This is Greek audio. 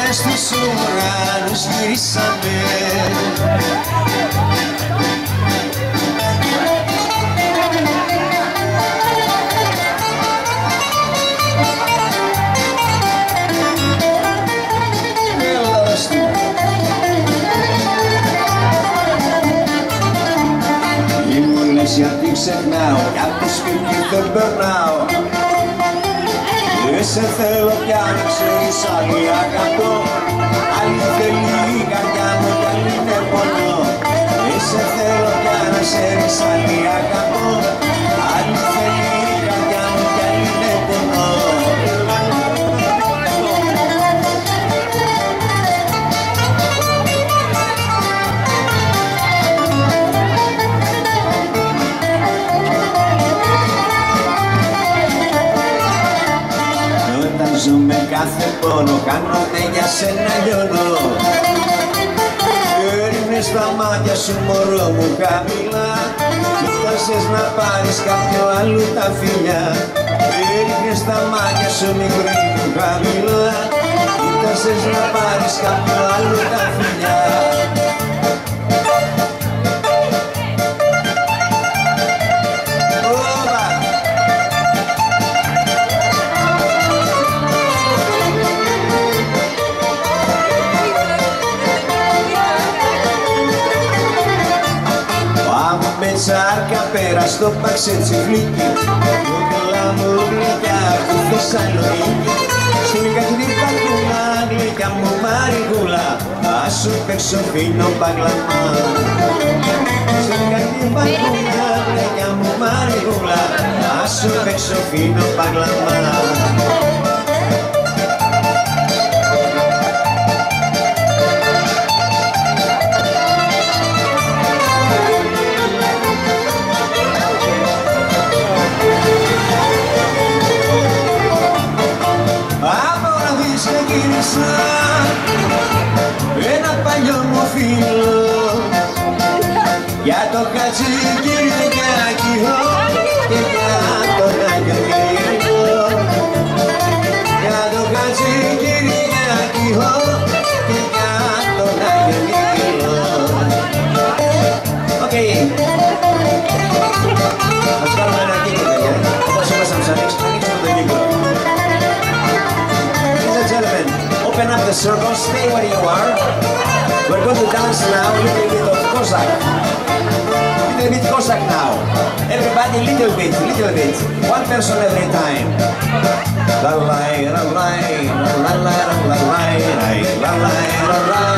στους ουρανούς γυρίσαμε. Γιατί ξεχνάω, κι απ' το σπίτι δεν περνάω. Δεν σε θέλω πια να ξέρεις, άλλη αγαπώ. Άλλη θέλει η καρδιά μου κι άλλη είναι πονό. Δεν σε θέλω πια να ξέρεις, άλλη αγαπώ. Άλλη θέλει η καρδιά μου κι άλλη είναι πονό. Ζούμε κάθε πόνο, κάνονται για σένα λιώνω. Έρινες τα μάτια σου μωρό μου χαμηλά. Κοίτασες να πάρεις κάποιο άλλο τα φιλιά. Έρινες τα μάτια σου μικρή μου χαμηλά. Κοίτασες να πάρεις κάποιο άλλο τα φιλιά. Σάρκα πέρα στο παξέτσι φλίκι. Κόκκαλα μου γλυκιά του Θεσσαλονίκη. Στην καθρίδα κούλα, γλυκιά μου μαριγούλα. Ας σου παίξω φίνο παγλαμά. Στην καθρίδα κούλα, γλυκιά μου μαριγούλα. Ας σου παίξω φίνο παγλαμά. Ένα παλιό μου φίλο για το Χατζικυριακή και για τον Αγγελίλο. Για το Χατζικυριακή και για τον Αγγελίλο. Οκ. Ας κάνουμε ένα κύκλο, παιδιά. Όπως ήμασταν να ανοίξουμε τον κύκλο. Open up the circle, stay where you are. We're going to dance now a little bit of Cossack. Little bit Cossack now. Everybody, little bit. One person every time. La la la la la la la la la la la la la.